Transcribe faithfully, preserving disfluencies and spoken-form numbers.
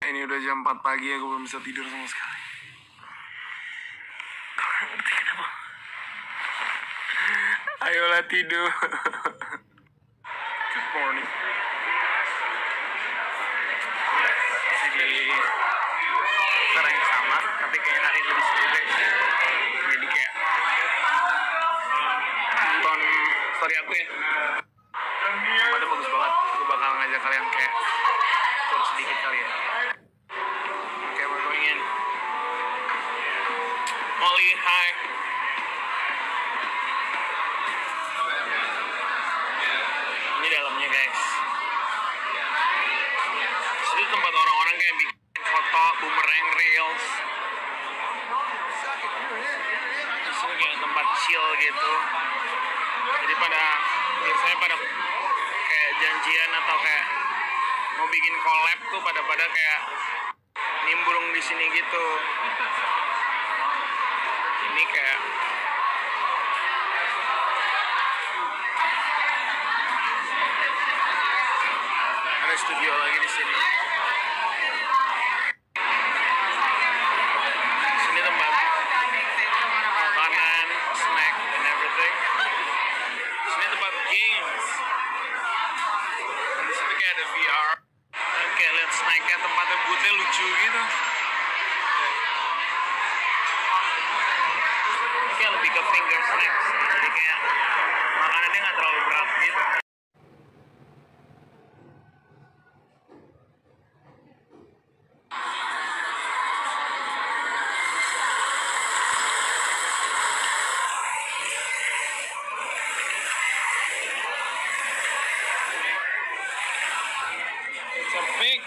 Ini udah jam empat pagi, aku belum bisa tidur sama sekali. Aku gak ngerti kenapa. Ayolah tidur. Good morning. Jadi sekarang yang sama, tapi kayak hari itu disitu guys. Jadi kayak nonton story aku ya. Tempatnya bagus banget. Aku bakal ngajak kalian kayak tur sedikit kali ya. Okay, we're going in. Molly, hi. Ini dalamnya guys. Ini tempat orang-orang kayak bikin foto, boomerang, reels. Ini kayak tempat chill gitu. Jadi pada biasanya pada kayak janjian atau kayak mau bikin collab tuh pada-pada kayak nimbrung di sini gitu. Ini kayak ada studio lagi di sini. Sini tempat makanan, snack, and everything. Sini tempat games. Di situ kayak ada V R. Dan kayak lihat snacknya, tempatnya boothnya lucu gitu. Kayak lebih ke finger snacks. Jadi kayak makanannya nggak terlalu berat gitu. It's a big